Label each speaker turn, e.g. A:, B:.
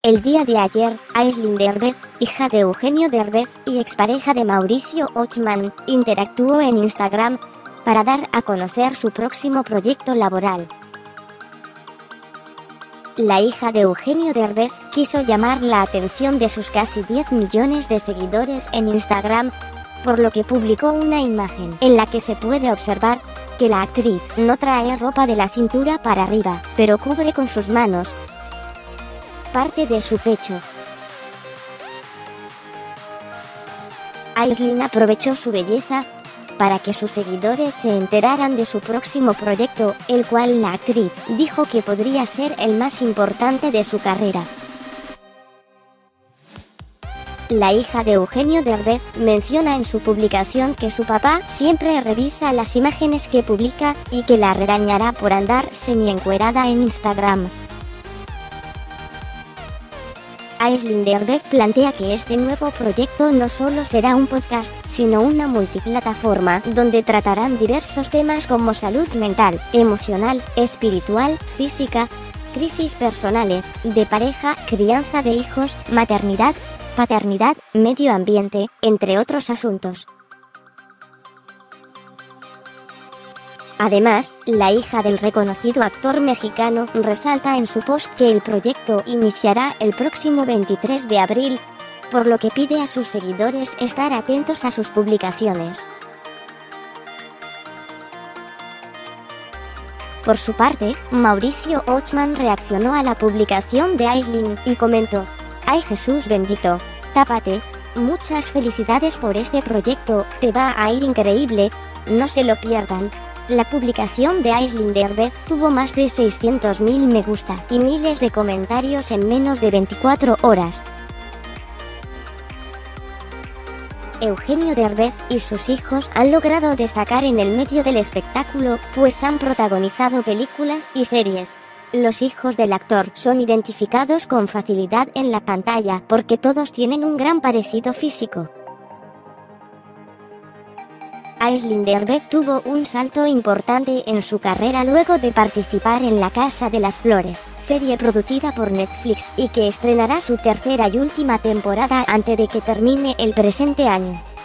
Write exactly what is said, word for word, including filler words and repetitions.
A: El día de ayer, Aislinn Derbez, hija de Eugenio Derbez y expareja de Mauricio Ochman, interactuó en Instagram para dar a conocer su próximo proyecto laboral. La hija de Eugenio Derbez quiso llamar la atención de sus casi diez millones de seguidores en Instagram, por lo que publicó una imagen en la que se puede observar que la actriz no trae ropa de la cintura para arriba, pero cubre con sus manos parte de su pecho. Aislinn aprovechó su belleza para que sus seguidores se enteraran de su próximo proyecto, el cual la actriz dijo que podría ser el más importante de su carrera. La hija de Eugenio Derbez menciona en su publicación que su papá siempre revisa las imágenes que publica y que la regañará por andar semi-encuerada en Instagram. Aislinn Derbez plantea que este nuevo proyecto no solo será un podcast, sino una multiplataforma donde tratarán diversos temas como salud mental, emocional, espiritual, física, crisis personales, de pareja, crianza de hijos, maternidad, paternidad, medio ambiente, entre otros asuntos. Además, la hija del reconocido actor mexicano resalta en su post que el proyecto iniciará el próximo veintitrés de abril, por lo que pide a sus seguidores estar atentos a sus publicaciones. Por su parte, Mauricio Ochman reaccionó a la publicación de Aislinn y comentó: ¡Ay Jesús bendito! ¡Tápate! Muchas felicidades por este proyecto, te va a ir increíble, no se lo pierdan. La publicación de Aislinn Derbez tuvo más de seiscientos mil me gusta y miles de comentarios en menos de veinticuatro horas. Eugenio Derbez y sus hijos han logrado destacar en el medio del espectáculo, pues han protagonizado películas y series. Los hijos del actor son identificados con facilidad en la pantalla porque todos tienen un gran parecido físico. Aislinn Derbez tuvo un salto importante en su carrera luego de participar en La Casa de las Flores, serie producida por Netflix y que estrenará su tercera y última temporada antes de que termine el presente año.